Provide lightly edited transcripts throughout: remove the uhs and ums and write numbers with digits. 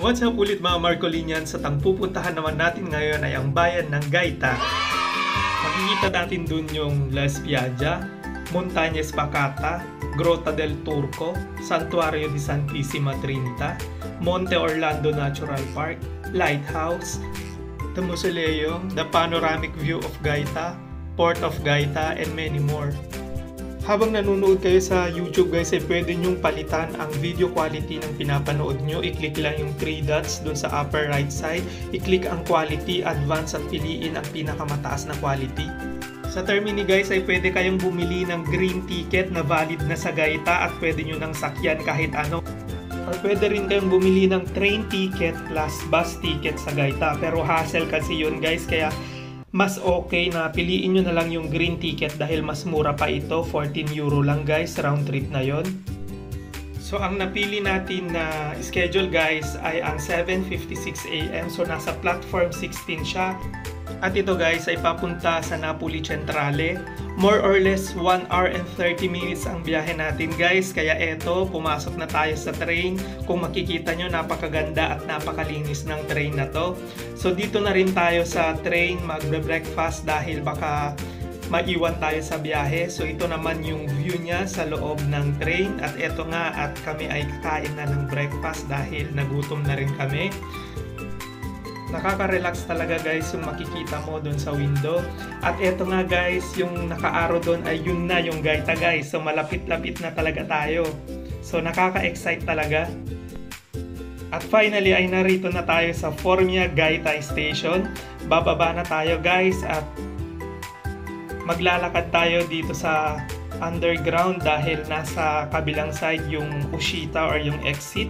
What's up ulit mga Marcolinian? Sa pupuntahan naman natin ngayon ay ang bayan ng Gaita. Makikita natin dun yung La Spiaggia, Montañas Pacata, Grota del Turco, Santuario de Santissima Trinita, Monte Orlando Natural Park, Lighthouse, the Mausoleum, the Panoramic View of Gaita, Port of Gaita, and many more. Habang nanonood kayo sa YouTube guys, ay pwede nyong palitan ang video quality ng pinapanood nyo. I-click lang yung 3 dots dun sa upper right side. I-click ang quality, advance at piliin ang pinakamataas na quality. Sa Termini guys ay pwede kayong bumili ng green ticket na valid na sa Gaita at pwede nyo nang sakyan kahit ano. Or pwede rin kayong bumili ng train ticket plus bus ticket sa Gaita. Pero hassle kasi yun guys, kaya mas okay na piliin nyo na lang yung green ticket dahil mas mura pa ito. 14 euro lang guys, round trip na yon. So ang napili natin na schedule guys ay ang 7:56 AM. So nasa platform 16 siya. At ito guys ay papunta sa Napoli Centrale. More or less 1 hour and 30 minutes ang biyahe natin guys. Kaya eto, pumasok na tayo sa train. Kung makikita nyo, napakaganda at napakalinis ng train na to. So dito na rin tayo sa train magbe-breakfast dahil baka maiwan tayo sa biyahe. So ito naman yung view niya sa loob ng train. At eto nga, at kami ay kakain na ng breakfast dahil nagutom na rin kami. Nakaka-relax talaga guys yung makikita mo doon sa window. At eto nga guys, yung naka-arrow doon ay yun na yung Gaita guys. So malapit-lapit na talaga tayo. So nakaka-excite talaga. At finally ay narito na tayo sa Formia Gaita Station. Bababa na tayo guys at maglalakad tayo dito sa underground dahil nasa kabilang side yung Uscita or yung exit.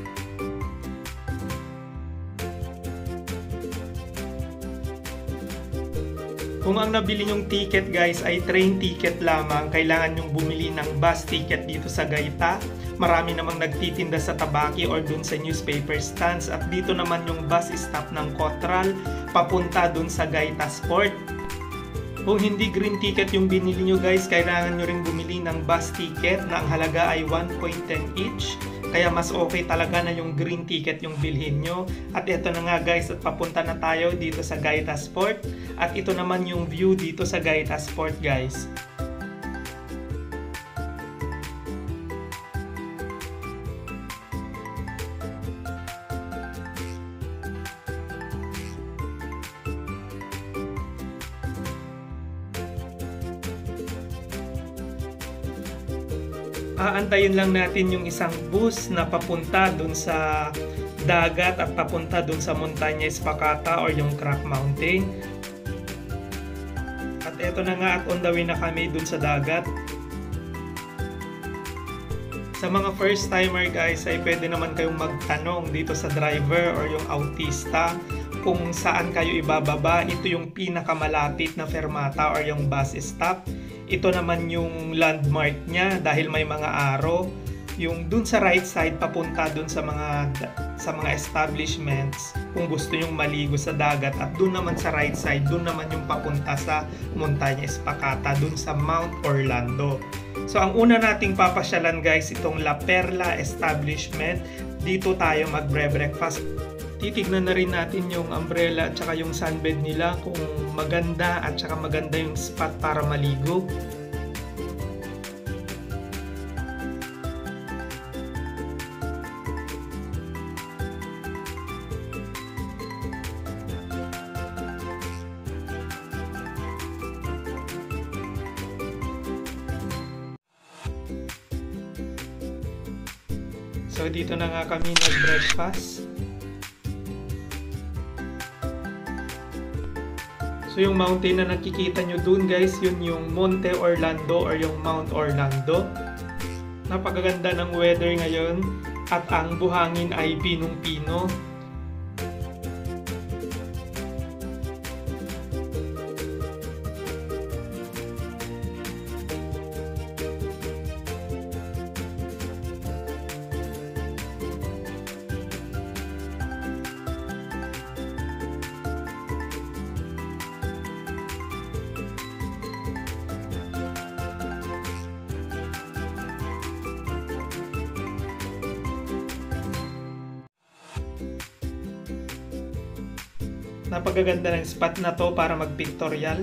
Kung ang nabili nyong ticket guys ay train ticket lamang, kailangan nyong bumili ng bus ticket dito sa Gaita. Marami namang nagtitinda sa Tabaki or dun sa newspaper stands. At dito naman yung bus stop ng Cotral, papunta dun sa Gaita Sport. Kung hindi green ticket yung binili nyo guys, kailangan nyo rin bumili ng bus ticket na ang halaga ay 1.10 each. Kaya mas okay talaga na yung green ticket yung bilhin nyo. At ito na nga guys, at papunta na tayo dito sa Gaita Sport. At ito naman yung view dito sa Gaita Sport guys. Aantayin lang natin yung isang bus na papunta dun sa dagat at papunta dun sa Montañas Pacata or yung Crack Mountain. At eto na nga, at on the way na kami dun sa dagat. Sa mga first timer guys ay pwede naman kayong magtanong dito sa driver or yung autista kung saan kayo ibababa. Ito yung pinakamalapit na fermata or yung bus stop. Ito naman yung landmark niya dahil may mga arrow. Yung dun sa right side papunta dun sa mga establishments kung gusto nyong maligo sa dagat, at dun naman sa right side dun naman yung papunta sa Montañas Pacata, dun sa Mount Orlando. So ang una nating papasyalan guys, itong La Perla establishment. Dito tayo magbre-breakfast. Titignan na rin natin yung umbrella at saka yung sunbed nila kung maganda at saka maganda yung spot para maligo. So dito na nga kami nag-breakfast. So yung mountain na nakikita nyo dun guys, yun yung Monte Orlando or yung Mount Orlando. Napakaganda ng weather ngayon at ang buhangin ay pinong-pino. Napakaganda ng spot na to para mag-pictorial.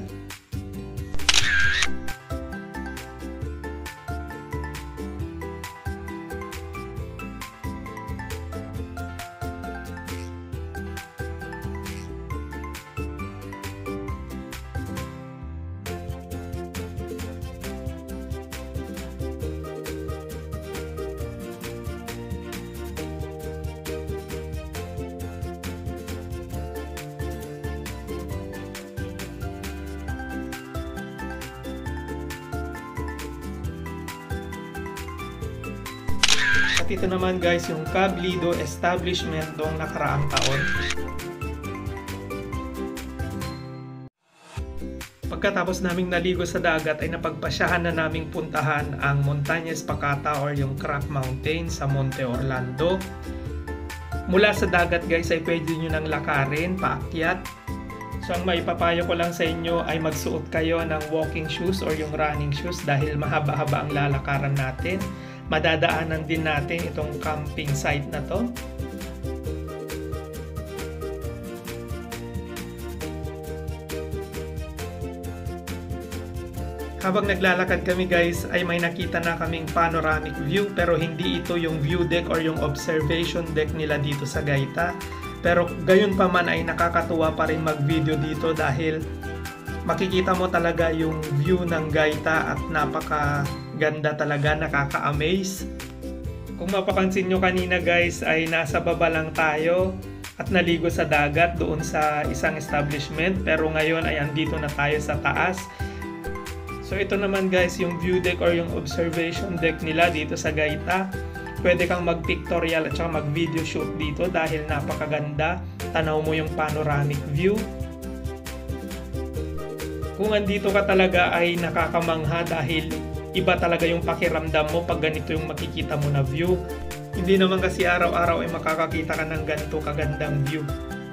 At ito naman guys yung Cablido establishment noong nakaraang taon. Pagkatapos naming naligo sa dagat ay napagpasyahan na naming puntahan ang Montaña Espacata or yung Crack Mountain sa Monte Orlando. Mula sa dagat guys ay pwede nyo nang lakarin, paakyat. So ang maipapayo ko lang sa inyo ay magsuot kayo ng walking shoes or yung running shoes dahil mahaba-haba ang lalakaran natin. Madadaanan din natin itong camping site na to. Habang naglalakad kami guys ay may nakita na kaming panoramic view pero hindi ito yung view deck or yung observation deck nila dito sa Gaita. Pero gayon pa man ay nakakatuwa pa rin mag-video dito dahil makikita mo talaga yung view ng Gaita at napakaganda talaga, nakaka-amaze. Kung mapapansin nyo kanina guys ay nasa baba lang tayo at naligo sa dagat doon sa isang establishment pero ngayon ay andito na tayo sa taas. So ito naman guys yung view deck or yung observation deck nila dito sa Gaita. Pwede kang mag-pictorial at saka mag-video shoot dito dahil napakaganda. Tanaw mo yung panoramic view. Kung andito ka talaga ay nakakamangha dahil iba talaga yung pakiramdam mo pag ganito yung makikita mo na view. Hindi naman kasi araw-araw ay makakakita ka ng ganito kagandang view.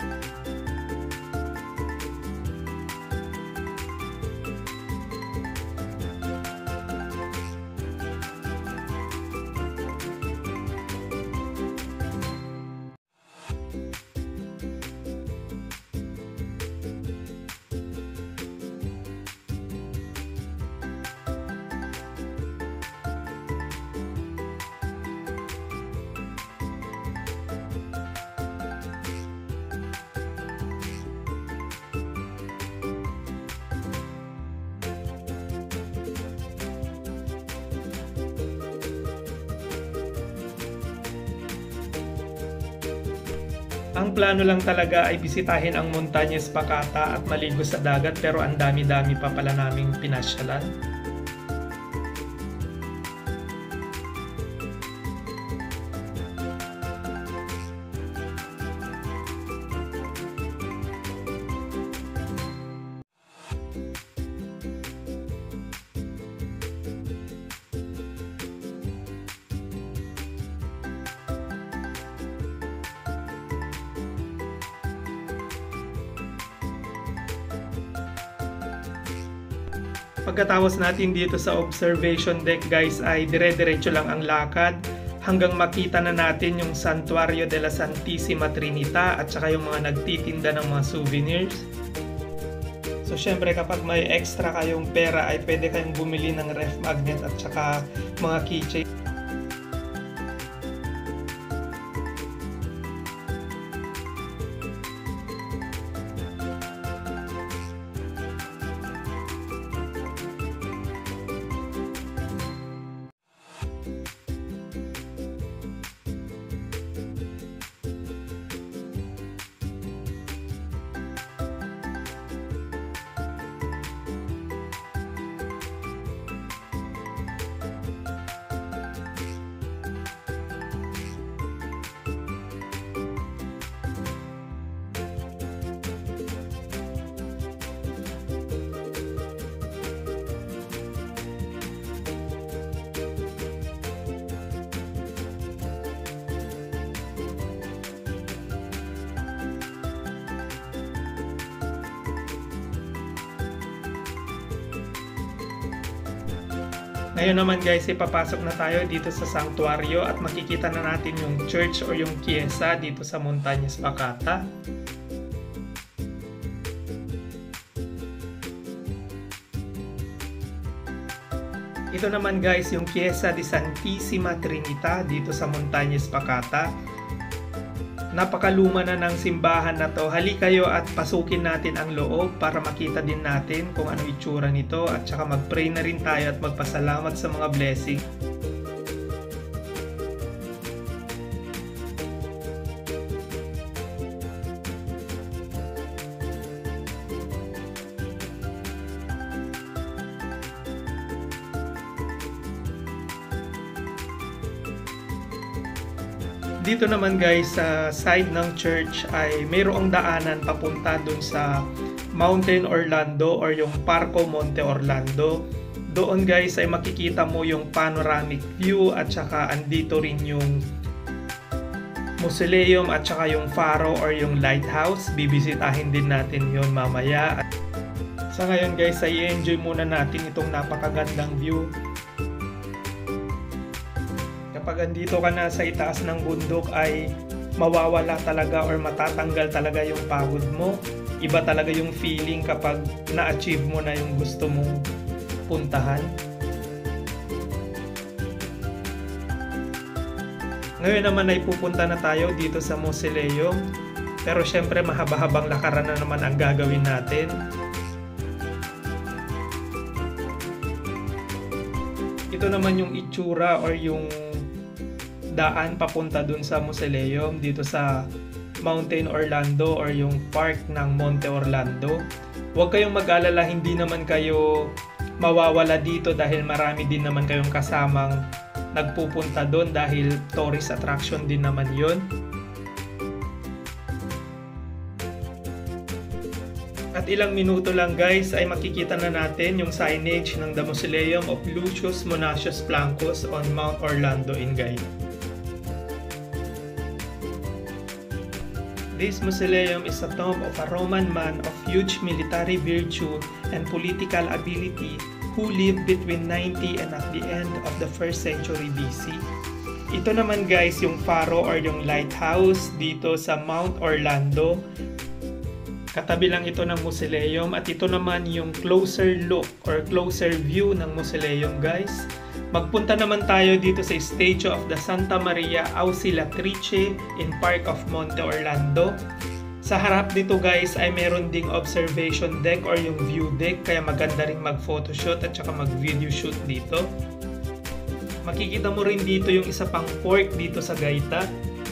Ang plano lang talaga ay bisitahin ang Montaña Espacata at maligo sa dagat pero ang dami-dami pa pala naming pinasyalan. Pagkatapos natin dito sa observation deck guys ay dire-diretso lang ang lakad hanggang makita na natin yung Santuario de la Santissima Trinita at saka yung mga nagtitinda ng mga souvenirs. So syempre kapag may extra kayong pera ay pwede kayong bumili ng ref magnet at saka mga keychain. Ngayon naman guys, ipapasok na tayo dito sa sanctuario at makikita na natin yung church or yung kiesa dito sa Montaña Espacata. Ito naman guys yung Chiesa di Santissima Trinita dito sa Montaña Espacata. Napakaluma na ng simbahan na to. Hali kayo at pasukin natin ang loob para makita din natin kung ano itsura nito at saka mag-pray na rin tayo at magpasalamat sa mga blessing. Dito naman guys sa side ng church ay mayroong daanan papunta dun sa Mountain Orlando or yung Parco Monte Orlando. Doon guys ay makikita mo yung panoramic view at saka andito rin yung mausoleum at saka yung faro or yung lighthouse. Bibisitahin din natin yon mamaya. Sa ngayon guys ay i-enjoy muna natin itong napakagandang view. Kapag andito ka na sa itaas ng bundok ay mawawala talaga or matatanggal talaga yung pagod mo. Iba talaga yung feeling kapag na-achieve mo na yung gusto mong puntahan. Ngayon naman ay pupunta na tayo dito sa mausoleum. Pero syempre mahaba-habang lakaran na naman ang gagawin natin. Ito naman yung itsura or yung daan papunta dun sa mausoleum dito sa Mountain Orlando or yung park ng Monte Orlando. Huwag kayong mag-alala, hindi naman kayo mawawala dito dahil marami din naman kayong kasamang nagpupunta doon dahil tourist attraction din naman yon. At ilang minuto lang guys ay makikita na natin yung signage ng The Mausoleum of Lucius Monacius Plancus on Mount Orlando in Gaeta. This mausoleum is a tomb of a Roman man of huge military virtue and political ability who lived between 90 and at the end of the 1st century BC. Ito naman guys yung faro or yung lighthouse dito sa Mount Orlando. Katabi lang ito ng mausoleum at ito naman yung closer look or closer view ng mausoleum guys. Magpunta naman tayo dito sa Statue of the Santa Maria Auxiliatrice in Park of Monte Orlando. Sa harap dito guys ay meron ding observation deck or yung view deck kaya maganda ring mag-photoshoot at saka mag-video shoot dito. Makikita mo rin dito yung isa pang fork dito sa Gaeta.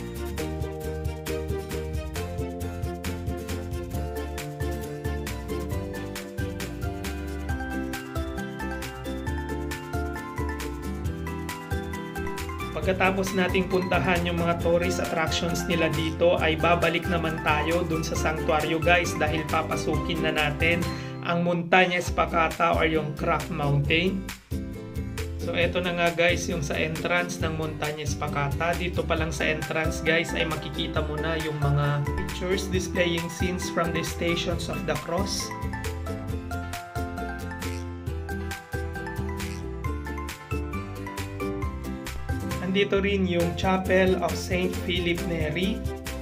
Pagkatapos nating puntahan yung mga tourist attractions nila dito ay babalik naman tayo dun sa sanctuaryo guys dahil papasukin na natin ang Montaña Espacata or yung Craft Mountain. So eto na nga guys yung sa entrance ng Montaña Espacata. Dito pa lang sa entrance guys ay makikita mo na yung mga pictures displaying scenes from the Stations of the Cross. Dito rin yung Chapel of St. Philip Neri.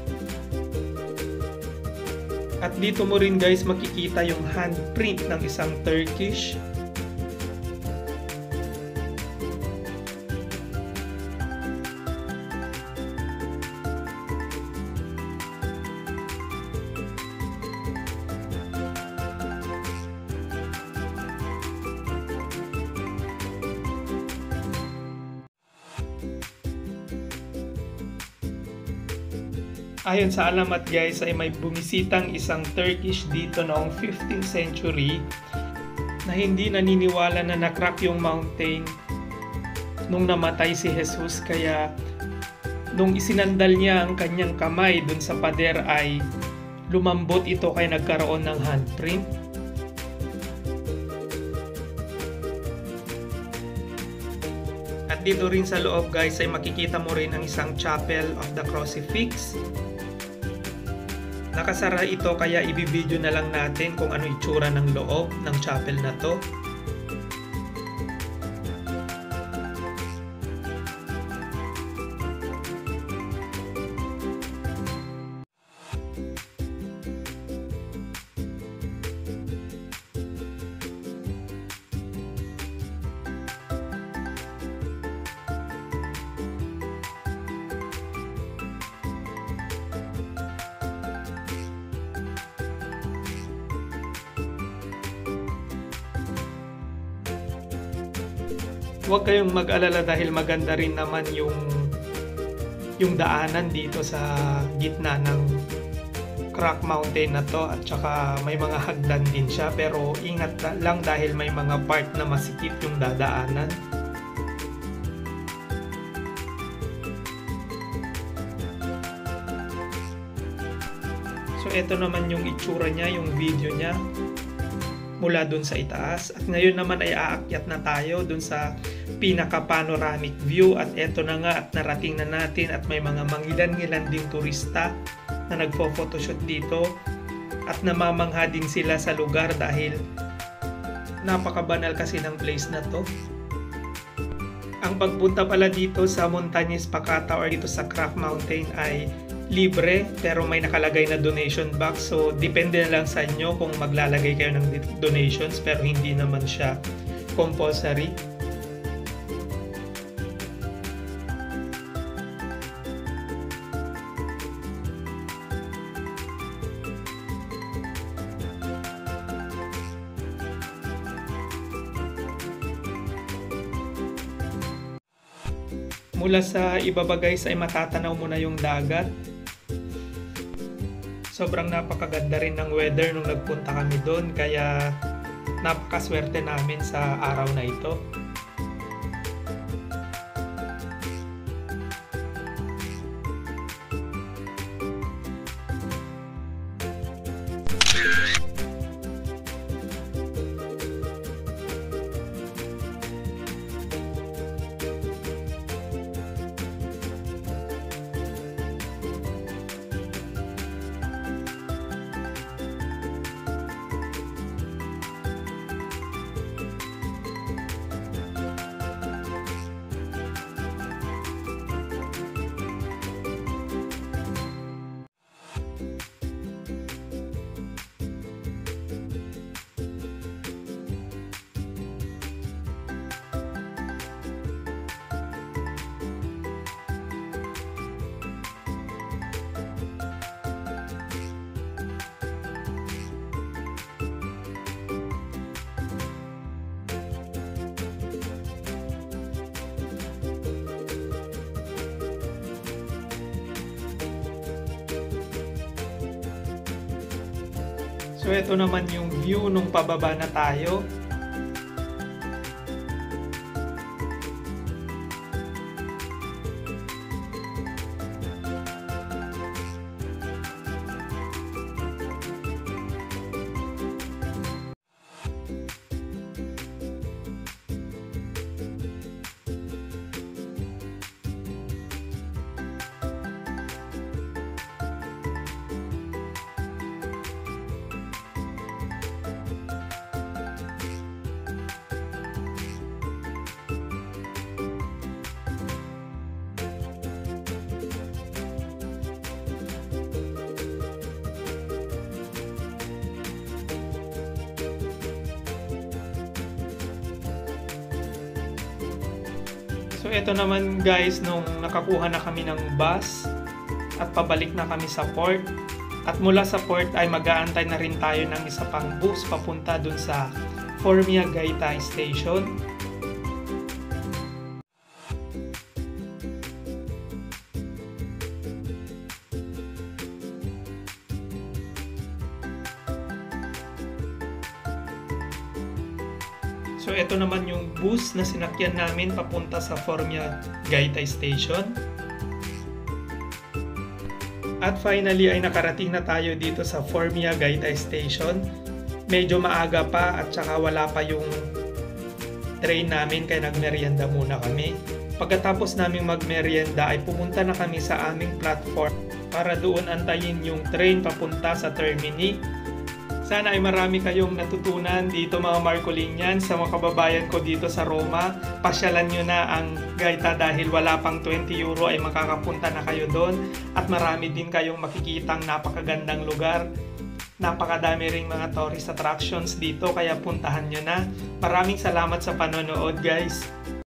At dito mo rin guys makikita yung handprint ng isang Turkish. Ayon sa alamat guys ay may bumisitang isang Turkish dito noong 15th century na hindi naniniwala na na-crack yung mountain nung namatay si Jesus, kaya nung isinandal niya ang kanyang kamay dun sa pader ay lumambot ito kaya nagkaroon ng handprint. At dito rin sa loob guys ay makikita mo rin ang isang Chapel of the Crucifix. Nakasara ito kaya ibibideo na lang natin kung ano itsura ng loob ng chapel na to. Huwag kayong mag-alala dahil maganda rin naman yung daanan dito sa gitna ng crack mountain na to, at saka may mga hagdan din siya, pero ingat lang dahil may mga part na masikip yung dadaanan. So ito naman yung itsura niya, yung video niya mula dun sa itaas, at ngayon naman ay aakyat na tayo dun sa pinaka panoramic view, at eto na nga at narating na natin, at may mga mangilan-ngilan ding turista na nagpo-photoshoot dito, at namamangha din sila sa lugar dahil napakabanal kasi ng place na to. Ang pagpunta pala dito sa Montaña Espacata or dito sa Crack Mountain ay libre, pero may nakalagay na donation box, so depende na lang sa inyo kung maglalagay kayo ng donations, pero hindi naman siya compulsory. Mula sa ibaba guys ay matatanaw mo na yung dagat. Sobrang napakaganda rin ng weather nung nagpunta kami doon, kaya napakaswerte namin sa araw na ito. So ito naman yung view nung pababa na tayo. So ito naman guys, nung nakakuha na kami ng bus at pabalik na kami sa port, at mula sa port ay mag-aantay na rin tayo ng isa pang bus papunta dun sa Formia Gaita Station. So ito naman yung bus na sinakyan namin papunta sa Formia Gaita Station. At finally ay nakarating na tayo dito sa Formia Gaita Station. Medyo maaga pa at saka wala pa yung train namin, kaya nagmerienda muna kami. Pagkatapos naming magmerienda ay pumunta na kami sa aming platform para doon antayin yung train papunta sa termini. Sana ay marami kayong natutunan dito mga Marcolinians, sa mga kababayan ko dito sa Roma. Pasyalan nyo na ang Gaita dahil wala pang 20 euro ay makakapunta na kayo doon. At marami din kayong makikitang napakagandang lugar. Napakadami ring mga tourist attractions dito, kaya puntahan nyo na. Maraming salamat sa panonood guys.